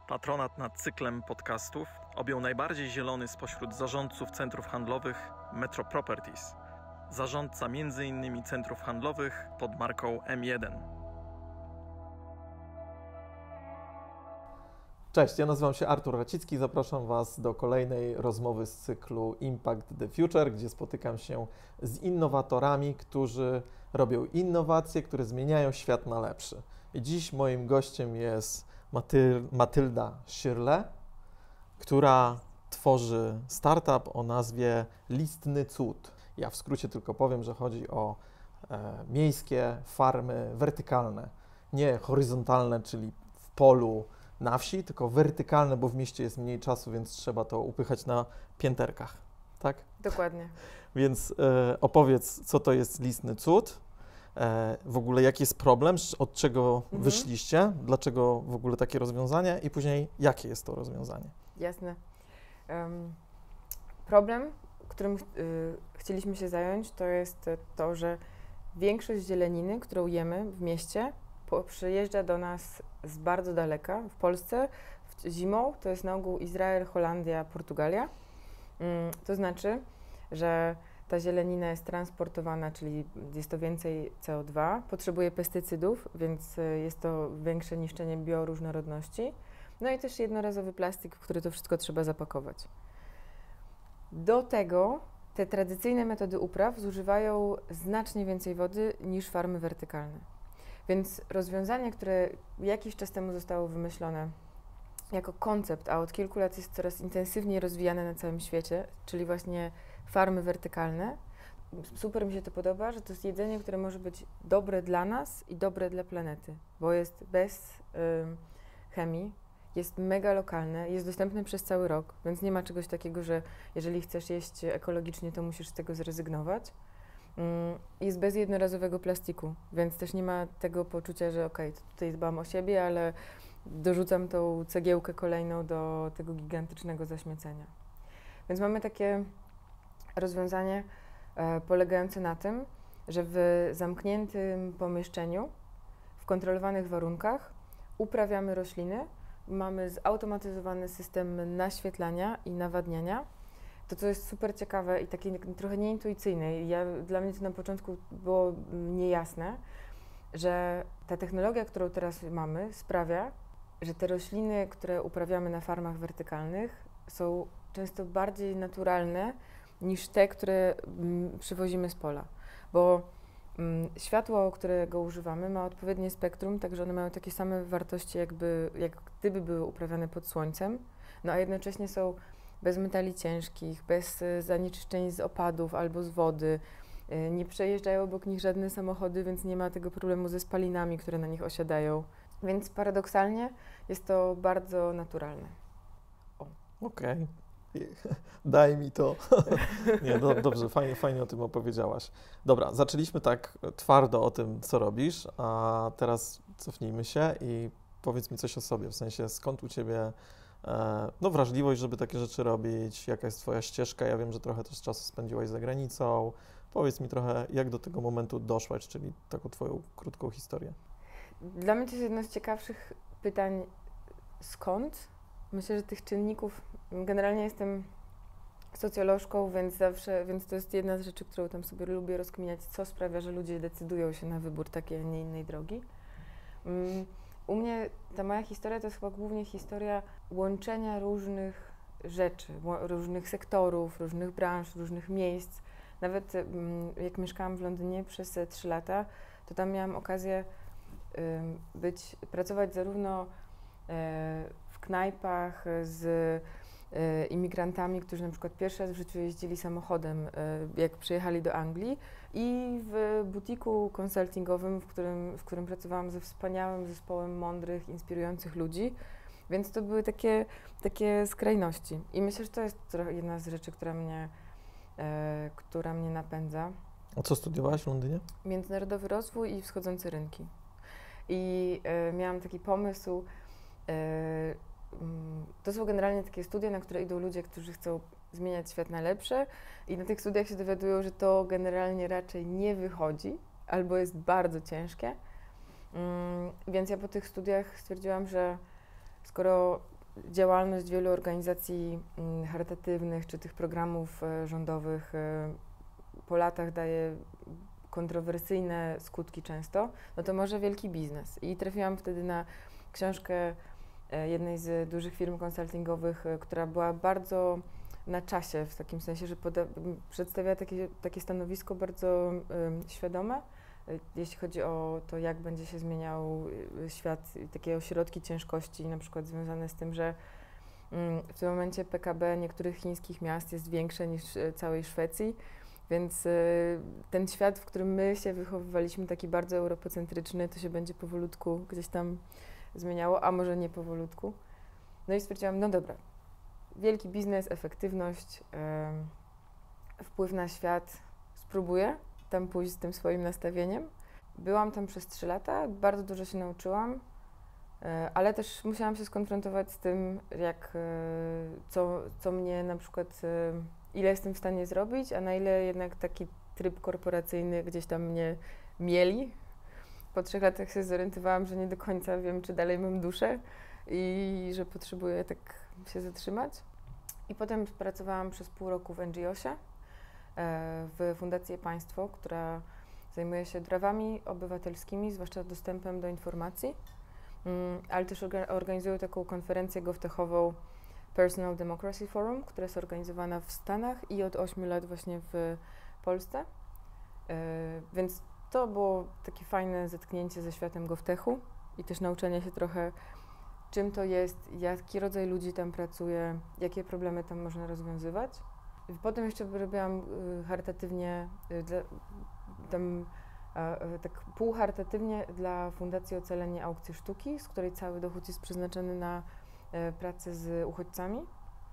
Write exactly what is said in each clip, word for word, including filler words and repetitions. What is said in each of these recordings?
Patronat nad cyklem podcastów objął najbardziej zielony spośród zarządców centrów handlowych Metro Properties, zarządca między innymi centrów handlowych pod marką M jeden. Cześć, ja nazywam się Artur Racicki, zapraszam Was do kolejnej rozmowy z cyklu Impact the Future, gdzie spotykam się z innowatorami, którzy robią innowacje, które zmieniają świat na lepszy. I dziś moim gościem jest Matyl- Matylda Szyrle, która tworzy startup o nazwie Listny Cud. Ja w skrócie tylko powiem, że chodzi o e, miejskie farmy wertykalne, nie horyzontalne, czyli w polu, na wsi, tylko wertykalne, bo w mieście jest mniej czasu, więc trzeba to upychać na pięterkach, tak? Dokładnie. Więc e, opowiedz, co to jest Listny Cud, e, w ogóle jaki jest problem, od czego Mhm. wyszliście, dlaczego w ogóle takie rozwiązanie i później jakie jest to rozwiązanie. Jasne. Um, problem, którym y, chcieliśmy się zająć, to jest to, że większość zieleniny, którą jemy w mieście, po, przyjeżdża do nas z bardzo daleka. W Polsce w, zimą to jest na ogół Izrael, Holandia, Portugalia. Mm, to znaczy, że ta zielenina jest transportowana, czyli jest to więcej C O dwa, potrzebuje pestycydów, więc jest to większe niszczenie bioróżnorodności. No i też jednorazowy plastik, w który to wszystko trzeba zapakować. Do tego te tradycyjne metody upraw zużywają znacznie więcej wody niż farmy wertykalne. Więc rozwiązanie, które jakiś czas temu zostało wymyślone jako koncept, a od kilku lat jest coraz intensywniej rozwijane na całym świecie, czyli właśnie farmy wertykalne. Super mi się to podoba, że to jest jedzenie, które może być dobre dla nas i dobre dla planety, bo jest bez y, chemii, jest mega lokalne, jest dostępne przez cały rok, więc nie ma czegoś takiego, że jeżeli chcesz jeść ekologicznie, to musisz z tego zrezygnować. Jest bez jednorazowego plastiku, więc też nie ma tego poczucia, że okej, okay, tutaj dbam o siebie, ale dorzucam tą cegiełkę kolejną do tego gigantycznego zaśmiecenia. Więc mamy takie rozwiązanie e, polegające na tym, że w zamkniętym pomieszczeniu, w kontrolowanych warunkach uprawiamy rośliny, mamy zautomatyzowany system naświetlania i nawadniania. To, co jest super ciekawe i takie trochę nieintuicyjne, ja, dla mnie to na początku było niejasne, że ta technologia, którą teraz mamy, sprawia, że te rośliny, które uprawiamy na farmach wertykalnych, są często bardziej naturalne niż te, które mm, przywozimy z pola. Bo mm, światło, którego używamy, ma odpowiednie spektrum, także one mają takie same wartości, jakby, jak gdyby były uprawiane pod słońcem, no a jednocześnie są bez metali ciężkich, bez zanieczyszczeń z opadów albo z wody. Nie przejeżdżają obok nich żadne samochody, więc nie ma tego problemu ze spalinami, które na nich osiadają. Więc paradoksalnie jest to bardzo naturalne. Okej, okay. Daj mi to. Nie, do, dobrze, fajnie, fajnie o tym opowiedziałaś. Dobra, zaczęliśmy tak twardo o tym, co robisz, a teraz cofnijmy się i powiedz mi coś o sobie, w sensie skąd u Ciebie no, wrażliwość, żeby takie rzeczy robić, jaka jest Twoja ścieżka, ja wiem, że trochę też czasu spędziłaś za granicą. Powiedz mi trochę, jak do tego momentu doszłaś, czyli taką Twoją krótką historię. Dla mnie to jest jedno z ciekawszych pytań, skąd? Myślę, że tych czynników, generalnie jestem socjolożką, więc zawsze, więc to jest jedna z rzeczy, którą tam sobie lubię rozkminiać, co sprawia, że ludzie decydują się na wybór takiej, a nie innej drogi. Mm. U mnie ta moja historia to jest chyba głównie historia łączenia różnych rzeczy, różnych sektorów, różnych branż, różnych miejsc. Nawet jak mieszkałam w Londynie przez trzy lata, to tam miałam okazję być, pracować zarówno w knajpach z imigrantami, którzy na przykład pierwszy raz w życiu jeździli samochodem, jak przyjechali do Anglii, i w butiku konsultingowym, w którym, w którym pracowałam ze wspaniałym zespołem mądrych, inspirujących ludzi, więc to były takie, takie skrajności. I myślę, że to jest jedna z rzeczy, która mnie, e, która mnie napędza. A co studiowałaś w Londynie? Międzynarodowy rozwój i wschodzące rynki. I e, miałam taki pomysł, e, to są generalnie takie studia, na które idą ludzie, którzy chcą zmieniać świat na lepsze, i na tych studiach się dowiadują, że to generalnie raczej nie wychodzi albo jest bardzo ciężkie. Więc ja po tych studiach stwierdziłam, że skoro działalność wielu organizacji mm, charytatywnych czy tych programów e, rządowych e, po latach daje kontrowersyjne skutki często, no to może wielki biznes. I trafiłam wtedy na książkę e, jednej z dużych firm konsultingowych, e, która była bardzo na czasie, w takim sensie, że poda- przedstawia takie, takie stanowisko bardzo e, świadome, e, jeśli chodzi o to, jak będzie się zmieniał e, świat, i takie ośrodki ciężkości, na przykład związane z tym, że mm, w tym momencie P K B niektórych chińskich miast jest większe niż e, całej Szwecji, więc y, ten świat, w którym my się wychowywaliśmy, taki bardzo europocentryczny, to się będzie powolutku gdzieś tam zmieniało, a może nie powolutku. No i stwierdziłam, no dobra, wielki biznes, efektywność, y, wpływ na świat, spróbuję tam pójść z tym swoim nastawieniem. Byłam tam przez trzy lata, bardzo dużo się nauczyłam, y, ale też musiałam się skonfrontować z tym, jak, y, co, co mnie na przykład... Y, ile jestem w stanie zrobić, a na ile jednak taki tryb korporacyjny gdzieś tam mnie mieli. Po trzech latach się zorientowałam, że nie do końca wiem, czy dalej mam duszę i że potrzebuję tak się zatrzymać. I potem pracowałam przez pół roku w N G O sie, w Fundacji Państwo, która zajmuje się prawami obywatelskimi, zwłaszcza dostępem do informacji, ale też organizują taką konferencję GovTechową Personal Democracy Forum, która jest organizowana w Stanach i od ośmiu lat właśnie w Polsce. Yy, więc to było takie fajne zetknięcie ze światem GovTechu i też nauczenie się trochę, czym to jest, jaki rodzaj ludzi tam pracuje, jakie problemy tam można rozwiązywać. I potem jeszcze robiłam y, charytatywnie, y, dla, tam, y, tak półcharytatywnie dla Fundacji Ocalenie Aukcji Sztuki, z której cały dochód jest przeznaczony na pracę z uchodźcami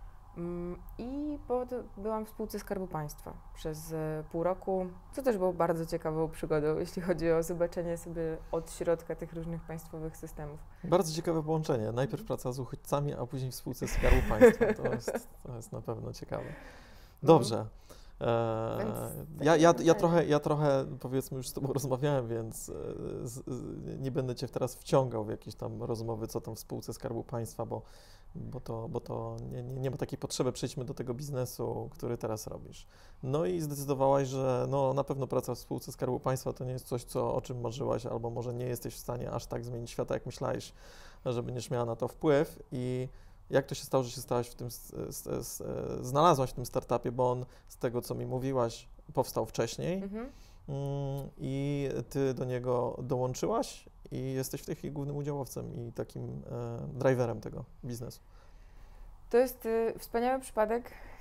i byłam w spółce Skarbu Państwa przez pół roku, co też było bardzo ciekawą przygodą, jeśli chodzi o zobaczenie sobie od środka tych różnych państwowych systemów. Bardzo ciekawe połączenie. Najpierw praca z uchodźcami, a później w spółce Skarbu Państwa. To jest, to jest na pewno ciekawe. Dobrze. Eee, ja, ja, ja, trochę, ja trochę, powiedzmy, już z Tobą rozmawiałem, więc z, z, nie będę Cię teraz wciągał w jakieś tam rozmowy, co tam w spółce Skarbu Państwa, bo, bo to, bo to nie, nie, nie ma takiej potrzeby. Przejdźmy do tego biznesu, który teraz robisz. No i zdecydowałaś, że no, na pewno praca w spółce Skarbu Państwa to nie jest coś, co, o czym marzyłaś, albo może nie jesteś w stanie aż tak zmienić świata, jak myślałeś, że będziesz miała na to wpływ. I jak to się stało, że się stałaś w tym, znalazłaś w tym startupie, bo on z tego, co mi mówiłaś, powstał wcześniej mhm. i ty do niego dołączyłaś i jesteś w tej chwili głównym udziałowcem i takim e, driverem tego biznesu. To jest y, wspaniały przypadek, y,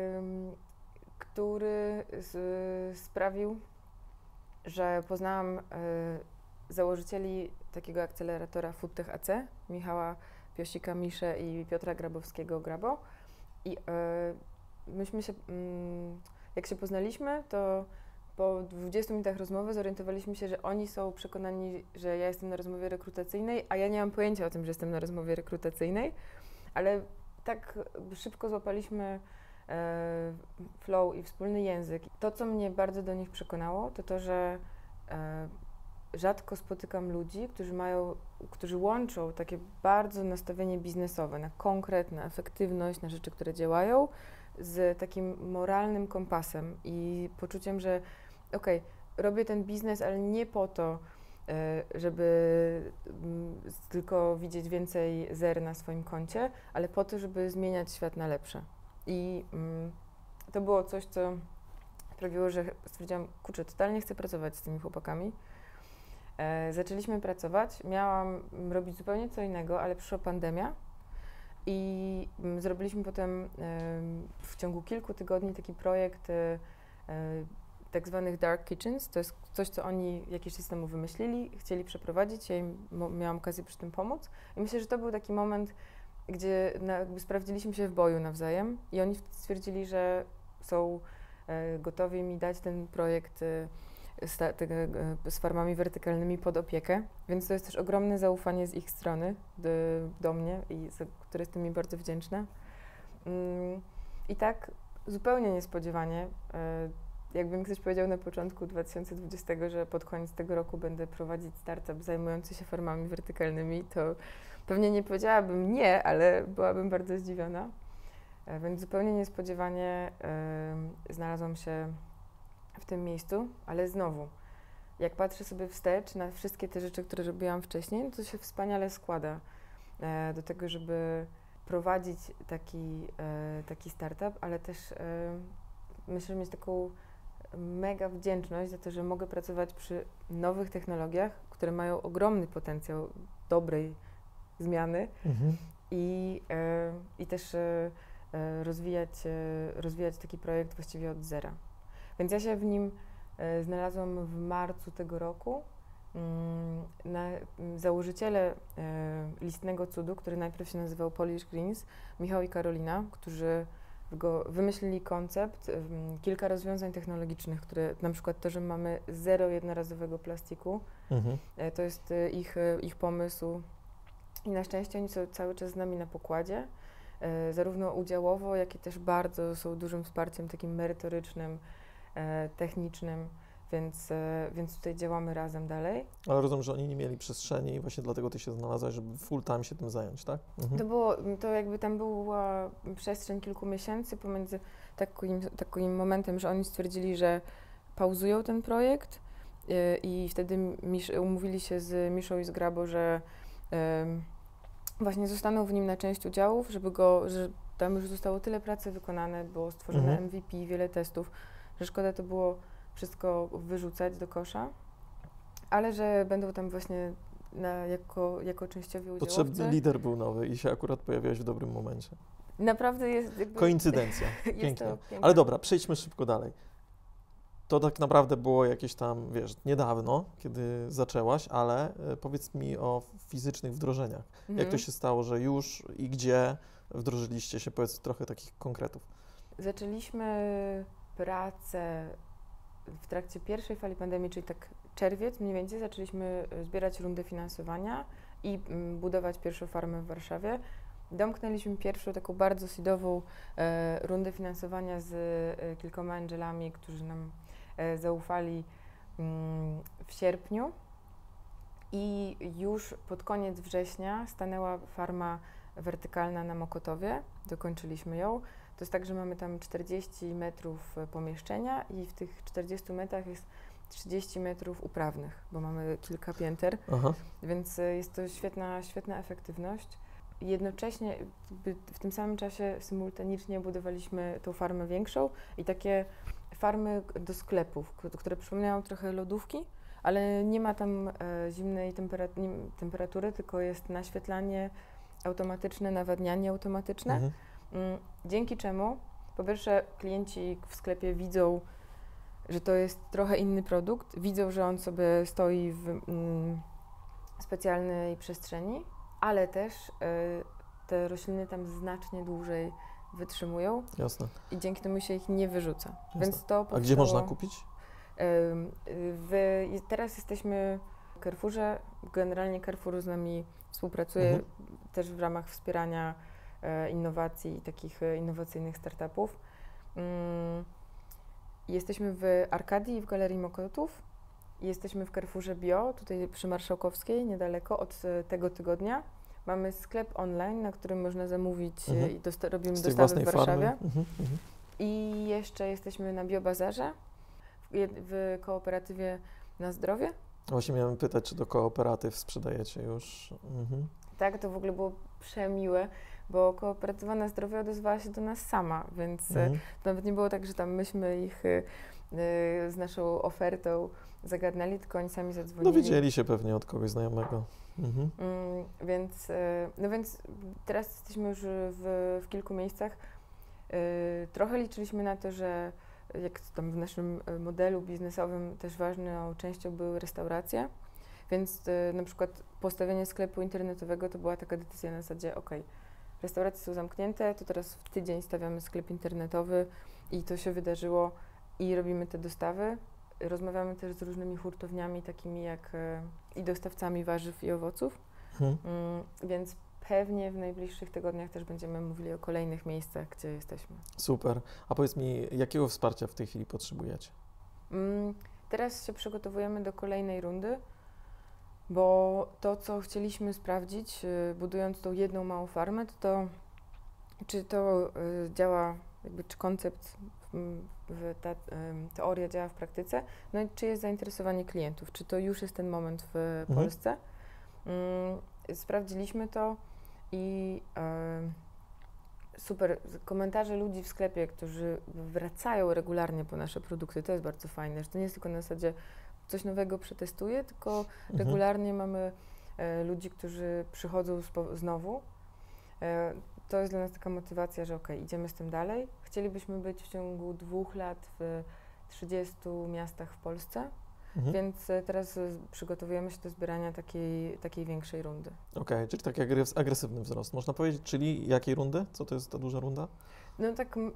który z, sprawił, że poznałam y, założycieli takiego akceleratora FoodTech A C, Michała Piosika Miszę i Piotra Grabowskiego Grabo. I y, myśmy się, y, jak się poznaliśmy, to po dwudziestu minutach rozmowy zorientowaliśmy się, że oni są przekonani, że ja jestem na rozmowie rekrutacyjnej, a ja nie mam pojęcia o tym, że jestem na rozmowie rekrutacyjnej, ale tak szybko złapaliśmy e, flow i wspólny język. To, co mnie bardzo do nich przekonało, to to, że e, rzadko spotykam ludzi, którzy mają, którzy łączą takie bardzo nastawienie biznesowe na konkretne, efektywność, na rzeczy, które działają, z takim moralnym kompasem i poczuciem, że okej, okay, robię ten biznes, ale nie po to, żeby tylko widzieć więcej zer na swoim koncie, ale po to, żeby zmieniać świat na lepsze. I mm, to było coś, co sprawiło, że stwierdziłam, kurczę, totalnie chcę pracować z tymi chłopakami. E, zaczęliśmy pracować, miałam robić zupełnie co innego, ale przyszła pandemia i mm, zrobiliśmy potem e, w ciągu kilku tygodni taki projekt e, tak zwanych dark kitchens. To jest coś, co oni jakiś czas temu wymyślili, chcieli przeprowadzić, ja im miałam okazję przy tym pomóc. I myślę, że to był taki moment, gdzie na, jakby sprawdziliśmy się w boju nawzajem i oni stwierdzili, że są e, gotowi mi dać ten projekt e, z, ta, te, e, z farmami wertykalnymi pod opiekę, więc to jest też ogromne zaufanie z ich strony do, do mnie, i za które jestem mi bardzo wdzięczna. Mm, I tak zupełnie niespodziewanie e, jakbym ktoś powiedział na początku dwa tysiące dwudziestego, że pod koniec tego roku będę prowadzić startup zajmujący się farmami wertykalnymi, to pewnie nie powiedziałabym nie, ale byłabym bardzo zdziwiona. E, więc zupełnie niespodziewanie y, znalazłam się w tym miejscu, ale znowu, jak patrzę sobie wstecz na wszystkie te rzeczy, które robiłam wcześniej, to się wspaniale składa e, do tego, żeby prowadzić taki, e, taki startup, ale też e, myślę, że mieć taką mega wdzięczność za to, że mogę pracować przy nowych technologiach, które mają ogromny potencjał dobrej zmiany Mhm. i, e, i też e, e, rozwijać, e, rozwijać taki projekt właściwie od zera. Więc ja się w nim e, znalazłam w marcu tego roku. Mm, na, założyciele e, Listnego Cudu, który najpierw się nazywał Polish Greens, Michał i Karolina, którzy go wymyślili koncept, um, kilka rozwiązań technologicznych, które na przykład to, że mamy zero jednorazowego plastiku, Mhm. e, to jest e, ich, e, ich pomysł i na szczęście oni są cały czas z nami na pokładzie, e, zarówno udziałowo, jak i też bardzo są dużym wsparciem takim merytorycznym, e, technicznym, więc, e, więc tutaj działamy razem dalej. Ale rozumiem, że oni nie mieli przestrzeni i właśnie dlatego ty się znalazłaś, żeby full time się tym zająć, tak? Mhm. To było, to jakby tam była przestrzeń kilku miesięcy pomiędzy takim, takim momentem, że oni stwierdzili, że pauzują ten projekt yy, i wtedy Misz, umówili się z Miszą i z Grabo, że yy, właśnie zostaną w nim na część udziałów, żeby go, że tam już zostało tyle pracy wykonane, było stworzone Mhm. M V P, wiele testów, że szkoda to było wszystko wyrzucać do kosza, ale że będą tam właśnie na, jako, jako częściowi udziałowcy. Potrzebny lider był nowy i się akurat pojawiłeś w dobrym momencie. Naprawdę jest jakby... Koincydencja. jest Pięknie. to piękne. Ale dobra, przejdźmy szybko dalej. To tak naprawdę było jakieś tam, wiesz, niedawno, kiedy zaczęłaś, ale e, powiedz mi o fizycznych wdrożeniach. Mhm. Jak to się stało, że już i gdzie wdrożyliście się? Powiedz trochę takich konkretów. Zaczęliśmy pracę w trakcie pierwszej fali pandemii, czyli tak czerwiec mniej więcej, zaczęliśmy zbierać rundę finansowania i mm, budować pierwszą farmę w Warszawie. Domknęliśmy pierwszą taką bardzo seedową e, rundę finansowania z e, kilkoma angelami, którzy nam e, zaufali mm, w sierpniu i już pod koniec września stanęła farma wertykalna na Mokotowie, dokończyliśmy ją. To jest tak, że mamy tam czterdzieści metrów pomieszczenia i w tych czterdziestu metrach jest trzydzieści metrów uprawnych, bo mamy kilka pięter, Aha. więc jest to świetna, świetna efektywność. Jednocześnie jakby w tym samym czasie symultanicznie budowaliśmy tą farmę większą i takie farmy do sklepów, które przypominają trochę lodówki, ale nie ma tam e, zimnej temperat- nie, temperatury, tylko jest naświetlanie automatyczne, nawadnianie automatyczne. Mhm. Mm, dzięki czemu, po pierwsze, klienci w sklepie widzą, że to jest trochę inny produkt, widzą, że on sobie stoi w mm, specjalnej przestrzeni, ale też y, te rośliny tam znacznie dłużej wytrzymują Jasne. i dzięki temu się ich nie wyrzuca. Jasne. Więc to A gdzie powstało- można kupić? Ym, w, i teraz jesteśmy w Carrefourze. Generalnie Carrefour z nami współpracuje Mhm. też w ramach wspierania e, innowacji i takich e, innowacyjnych startupów. Ym, jesteśmy w Arkadii i w Galerii Mokotów. Jesteśmy w Carrefourze Bio, tutaj przy Marszałkowskiej, niedaleko od e, tego tygodnia. Mamy sklep online, na którym można zamówić e, Mhm. i dosta- robimy Z tej dostawy własnej w Warszawie. farmy? Mhm. Mhm. I jeszcze jesteśmy na Biobazarze w, jed- w kooperatywie Na Zdrowie. Właśnie miałem pytać, czy do kooperatyw sprzedajecie już? Mhm. Tak, to w ogóle było przemiłe, bo kooperatywa Na Zdrowie odezwała się do nas sama, więc e, Mhm. to nawet nie było tak, że tam myśmy ich e, e, z naszą ofertą zagadnęli, tylko oni sami zadzwonili. Dowiedzieli się pewnie od kogoś znajomego. Mhm. Mm, więc, e, no więc teraz jesteśmy już w, w kilku miejscach. E, Trochę liczyliśmy na to, że jak tam w naszym e, modelu biznesowym też ważną częścią były restauracje, więc e, na przykład postawienie sklepu internetowego to była taka decyzja na zasadzie, ok, restauracje są zamknięte, to teraz w tydzień stawiamy sklep internetowy i to się wydarzyło i robimy te dostawy. Rozmawiamy też z różnymi hurtowniami, takimi jak e, i dostawcami warzyw i owoców, Mhm. mm, więc pewnie w najbliższych tygodniach też będziemy mówili o kolejnych miejscach, gdzie jesteśmy. Super. A powiedz mi, jakiego wsparcia w tej chwili potrzebujecie? Mm, teraz się przygotowujemy do kolejnej rundy, bo to, co chcieliśmy sprawdzić, y, budując tą jedną małą farmę, to, to czy to y, działa, jakby czy koncept, w, w ta y, teoria działa w praktyce, no i czy jest zainteresowanie klientów, czy to już jest ten moment w Mhm. Polsce. Y, sprawdziliśmy to i y, super, komentarze ludzi w sklepie, którzy wracają regularnie po nasze produkty, to jest bardzo fajne, że to nie jest tylko na zasadzie coś nowego przetestuję, tylko Mhm. regularnie mamy e, ludzi, którzy przychodzą spo, znowu. E, to jest dla nas taka motywacja, że okej, idziemy z tym dalej. Chcielibyśmy być w ciągu dwóch lat w trzydziestu miastach w Polsce, Mhm. więc e, teraz e, przygotowujemy się do zbierania takiej, takiej większej rundy. Okej, czyli taki agres- agresywny wzrost, można powiedzieć. Czyli jakiej rundy? Co to jest ta duża runda? No tak mm,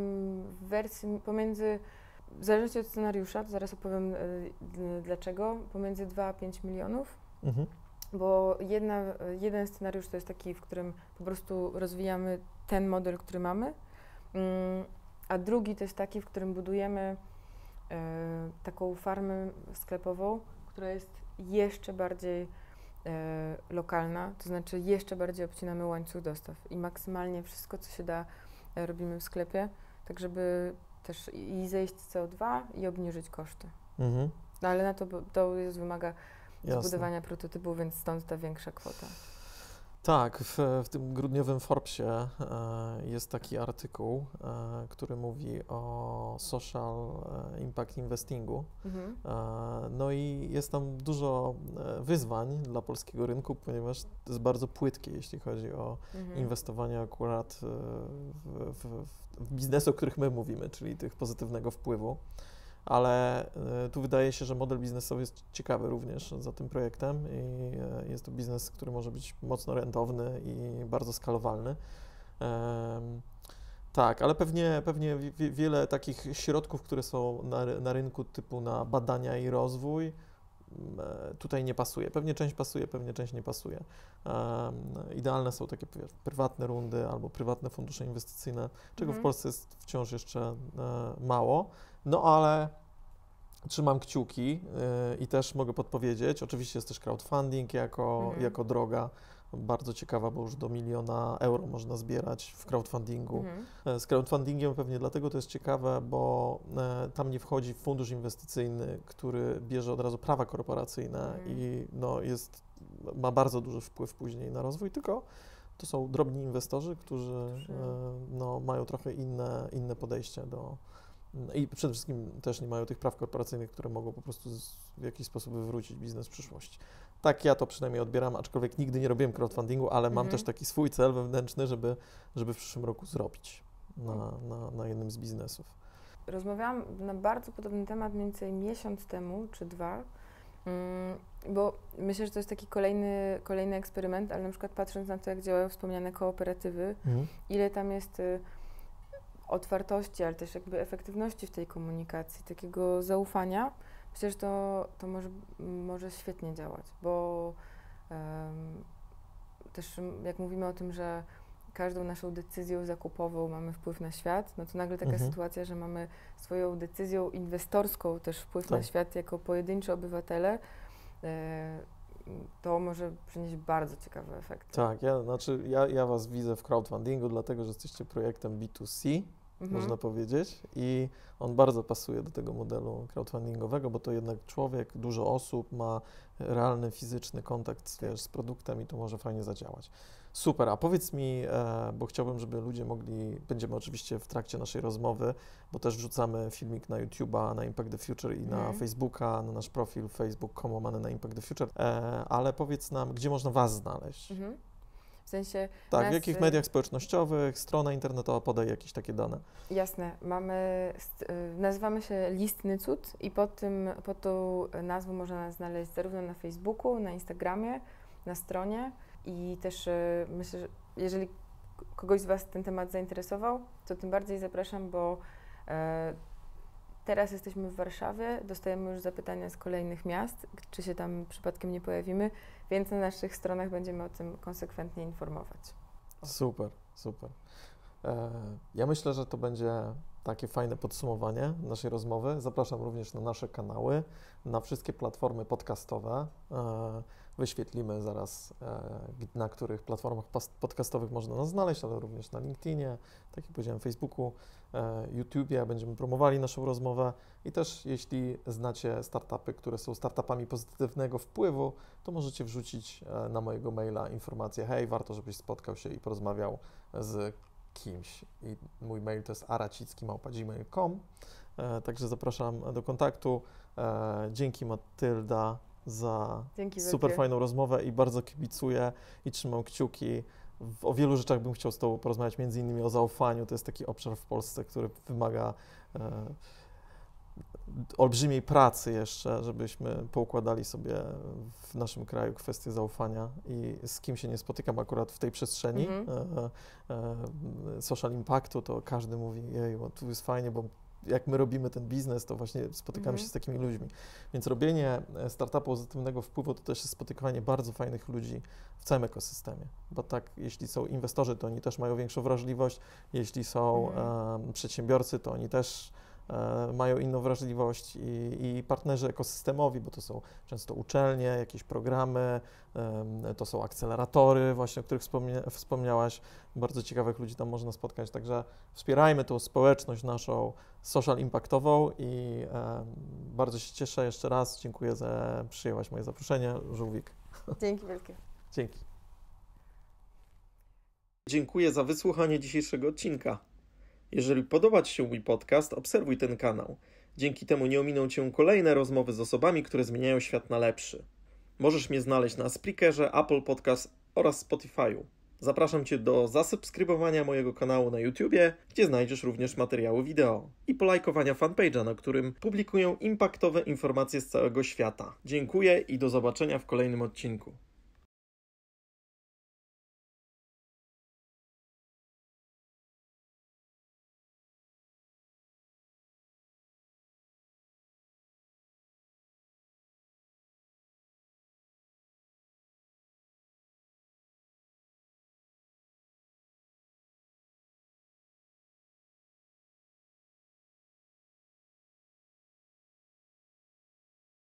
w wersji pomiędzy, w zależności od scenariusza, to zaraz opowiem e, d- dlaczego, pomiędzy dwa a pięć milionów. Mhm. Bo jedna, jeden scenariusz to jest taki, w którym po prostu rozwijamy ten model, który mamy, mm, a drugi to jest taki, w którym budujemy e, taką farmę sklepową, która jest jeszcze bardziej e, lokalna, to znaczy jeszcze bardziej obcinamy łańcuch dostaw i maksymalnie wszystko, co się da, e, robimy w sklepie, tak żeby też i zejść z C O dwa i obniżyć koszty. Mhm. No ale na to, to jest, wymaga Jasne. zbudowania prototypu, więc stąd ta większa kwota. Tak, w, w tym grudniowym Forbesie e, jest taki artykuł, e, który mówi o social e, impact investingu. Mhm. E, no i jest tam dużo e, wyzwań dla polskiego rynku, ponieważ to jest bardzo płytkie, jeśli chodzi o Mhm. inwestowanie akurat e, w, w, w biznesy, o których my mówimy, czyli tych pozytywnego wpływu. Ale e, tu wydaje się, że model biznesowy jest ciekawy również za tym projektem i e, jest to biznes, który może być mocno rentowny i bardzo skalowalny. Em, tak, ale pewnie, pewnie wi- wiele takich środków, które są na, ry- na rynku typu na badania i rozwój, m, e, tutaj nie pasuje. Pewnie część pasuje, pewnie część nie pasuje. Em, idealne są takie powie- prywatne rundy albo prywatne fundusze inwestycyjne, czego w Mhm. Polsce jest wciąż jeszcze e, mało. No ale trzymam kciuki y, i też mogę podpowiedzieć. Oczywiście jest też crowdfunding jako, Mhm. jako droga. Bardzo ciekawa, bo już do miliona euro można zbierać w crowdfundingu. Mhm. E, Z crowdfundingiem pewnie dlatego to jest ciekawe, bo e, tam nie wchodzi fundusz inwestycyjny, który bierze od razu prawa korporacyjne Mhm. i no, jest, ma bardzo duży wpływ później na rozwój, tylko to są drobni inwestorzy, którzy Którzy- e, no, mają trochę inne, inne podejście do. I przede wszystkim też nie mają tych praw korporacyjnych, które mogą po prostu z, w jakiś sposób wywrócić biznes w przyszłości. Tak ja to przynajmniej odbieram, aczkolwiek nigdy nie robiłem crowdfundingu, ale mam Mhm. też taki swój cel wewnętrzny, żeby, żeby w przyszłym roku zrobić na, na, na jednym z biznesów. Rozmawiałam na bardzo podobny temat mniej więcej miesiąc temu, czy dwa, mm, bo myślę, że to jest taki kolejny, kolejny eksperyment, ale na przykład patrząc na to, jak działają wspomniane kooperatywy, Mhm. ile tam jest y, otwartości, ale też jakby efektywności w tej komunikacji, takiego zaufania, myślę, że to, to może, może świetnie działać, bo em, też m, jak mówimy o tym, że każdą naszą decyzją zakupową mamy wpływ na świat, no to nagle taka Mhm. sytuacja, że mamy swoją decyzją inwestorską też wpływ na Tak. świat jako pojedynczy obywatele, e, to może przynieść bardzo ciekawe efekty. Tak, ja, znaczy ja, ja Was widzę w crowdfundingu, dlatego że jesteście projektem B dwa C, Mhm. można powiedzieć, i on bardzo pasuje do tego modelu crowdfundingowego, bo to jednak człowiek, dużo osób ma realny, fizyczny kontakt z, wiesz, z produktem i to może fajnie zadziałać. Super, a powiedz mi, e, bo chciałbym, żeby ludzie mogli, będziemy oczywiście w trakcie naszej rozmowy, bo też wrzucamy filmik na YouTube'a, na Impact the Future i na Mhm. Facebooka, na nasz profil facebook kropka com łamane na Impact the Future, e, ale powiedz nam, gdzie można Was znaleźć? Mhm. W sensie, Tak, w nas, jakich y, mediach społecznościowych, strona internetowa, podaj jakieś takie dane. jasne, mamy, st- y, nazywamy się Listny Cud i pod tym, pod tą nazwą można nas znaleźć zarówno na Facebooku, na Instagramie, na stronie i też y, myślę, że jeżeli k- kogoś z Was ten temat zainteresował, to tym bardziej zapraszam, bo e, Teraz jesteśmy w Warszawie, dostajemy już zapytania z kolejnych miast, czy się tam przypadkiem nie pojawimy, więc na naszych stronach będziemy o tym konsekwentnie informować. Super, super. Ja myślę, że to będzie takie fajne podsumowanie naszej rozmowy. Zapraszam również na nasze kanały, na wszystkie platformy podcastowe. Wyświetlimy zaraz, na których platformach podcastowych można nas znaleźć, ale również na LinkedInie, tak jak powiedziałem, Facebooku, YouTubie. Będziemy promowali naszą rozmowę i też jeśli znacie startupy, które są startupami pozytywnego wpływu, to możecie wrzucić na mojego maila informację: hej, warto, żebyś spotkał się i porozmawiał z kimś. I mój mail to jest aracicki małpa gmail kropka com. E, także zapraszam do kontaktu. E, dzięki Matylda za Dzięki super wielkie. fajną rozmowę i bardzo kibicuję i trzymam kciuki. W, o wielu rzeczach bym chciał z Tobą porozmawiać, między innymi o zaufaniu. To jest taki obszar w Polsce, który wymaga e, olbrzymiej pracy jeszcze, żebyśmy poukładali sobie w naszym kraju kwestię zaufania i z kim się nie spotykam akurat w tej przestrzeni Mhm. e, e, social impactu, to każdy mówi: jej, tu jest fajnie, bo jak my robimy ten biznes, to właśnie spotykamy Mhm. się z takimi ludźmi. Więc robienie startupu pozytywnego wpływu to też jest spotykawanie bardzo fajnych ludzi w całym ekosystemie, bo tak, jeśli są inwestorzy, to oni też mają większą wrażliwość, jeśli są Mhm. e, przedsiębiorcy, to oni też mają inną wrażliwość i, i partnerzy ekosystemowi, bo to są często uczelnie, jakieś programy, to są akceleratory właśnie, o których wspomnia, wspomniałaś. Bardzo ciekawych ludzi tam można spotkać, także wspierajmy tą społeczność naszą social impactową i e, bardzo się cieszę jeszcze raz. Dziękuję, że przyjęłaś moje zaproszenie. Żółwik. Dzięki wielkie. Dzięki. Dziękuję za wysłuchanie dzisiejszego odcinka. Jeżeli podoba Ci się mój podcast, obserwuj ten kanał. Dzięki temu nie ominą Cię kolejne rozmowy z osobami, które zmieniają świat na lepszy. Możesz mnie znaleźć na Spreakerze, Apple Podcast oraz Spotify'u. Zapraszam Cię do zasubskrybowania mojego kanału na YouTubie, gdzie znajdziesz również materiały wideo, i polajkowania fanpage'a, na którym publikuję impaktowe informacje z całego świata. Dziękuję i do zobaczenia w kolejnym odcinku.